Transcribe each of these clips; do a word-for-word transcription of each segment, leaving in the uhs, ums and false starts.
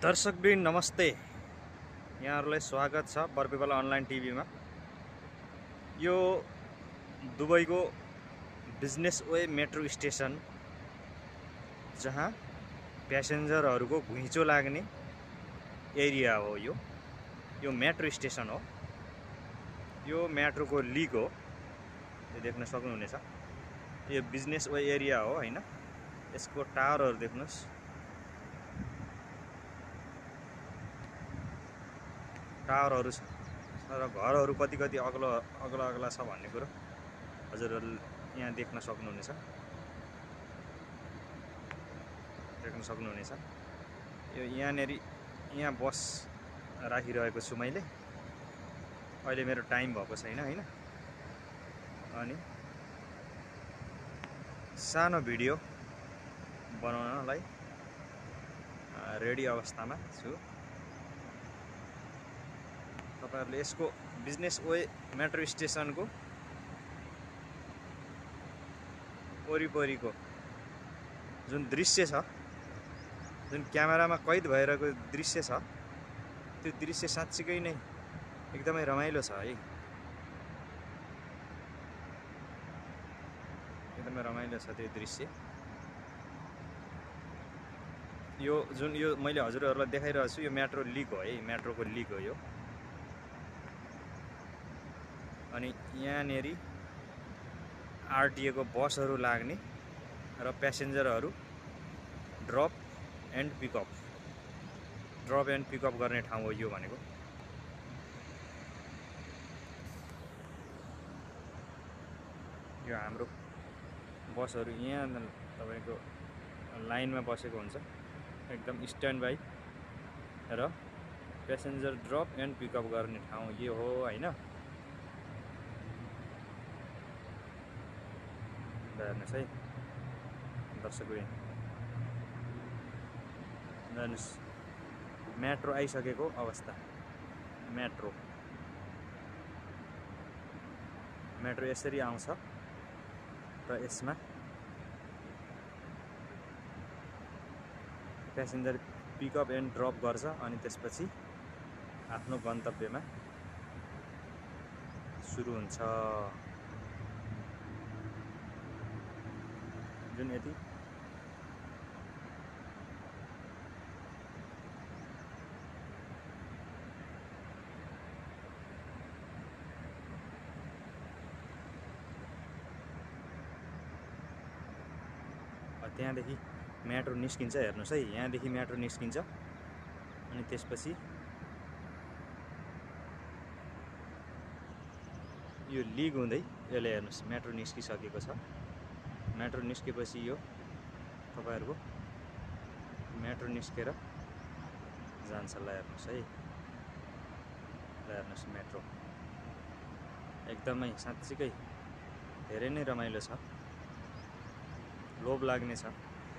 दर्शकवृन्द नमस्ते, यहाँहरूलाई स्वागत छ बर पिपल अनलाइन टिभीमा। यो दुबईको बिजनेस वे मेट्रो स्टेसन, जहाँ प्यासेन्जरहरूको घुइँचो लाग्ने एरिया हो। यो यो मेट्रो स्टेसन हो। यो मेट्रोको लिक हो, यो देख्न सक्नुहुनेछ। यो बिजनेस वे एरिया हो हैन। यसको टावरहरू देख्नुहोस्। टावरहरू छ र घरहरू कति कति अग्लो अग्ला अग्ला छ भन्ने कुरो हजुरहरूले यहाँ देख्न सक्नुहुनेछ देख्न सक्नुहुनेछ यो यहाँनेरि यहाँ बस राखिरहेको छु मैले। अहिले मेरो टाइम भएको छैन हैन। अनि सानो भिडियो बनाउनलाई रेडी अवस्थामा छु। तपाईहरुले यसको बिजनेस वे मेट्रो स्टेसनको वरिपरिको जुन दृश्य छ, जुन क्यामेरामा कैद भइरहेको दृश्य छ, त्यो दृश्य साँच्चीकै नै एकदमै रमाइलो छ है। एकदमै रमाइलो छ त्यो दृश्य। यो जुन यो मैले हजुरहरूलाई देखाइरहेको छु, यो मेट्रो लिक हो है, मेट्रोको लिक हो यो। अनि यहाँनेरि आरटीएको बसहरू लाग्ने र प्यासेन्जरहरू drop and pickup drop and pickup गर्ने ठाउँ हो यो भनेको। यो हाम्रो बसहरू यहाँ तपाईको लाइनमा बसेको हुन्छ, एकदम स्ट्यान्ड बाई र प्यासेन्जर ड्रप एन्ड पिकअप गर्ने ठाउँ यो हो हैन। हेर्नुहोस् है दर्शकवृन्द, हेर्नुहोस् मेट्रो आइसकेको अवस्था। मेट्रो मेट्रो यसरी आउँछ र यसमा प्यासेन्जर पिकअप एन्ड ड्रप गर्छ अनि त्यसपछि आफ्नो गन्तव्यमा सुरु हुन्छ। जुन यति त्यहाँदेखि मेट्रो निस्किन्छ। हेर्नुहोस् है, यहाँदेखि मेट्रो निस्किन्छ अनि त्यसपछि यो लिक हुँदै यसले हेर्नुहोस् मेट्रो निस्किसकेको छ। मेट्रो निस्केपछि यो तपाईहरुको मेट्रो निस्केर जान्छ। ल हेर्नुहोस् है, ल हेर्नुहोस् मेट्रो एकदमै साँच्चीकै धेरै नै रमाइलो छ, लोभ लाग्ने छ।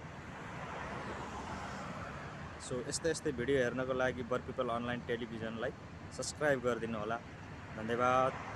सो यस्तै यस्तै भिडियो हेर्नको लागि बर पिपल अनलाइन टेलिभिजनलाई सब्स्क्राइब गरिदिनु होला। धन्यवाद।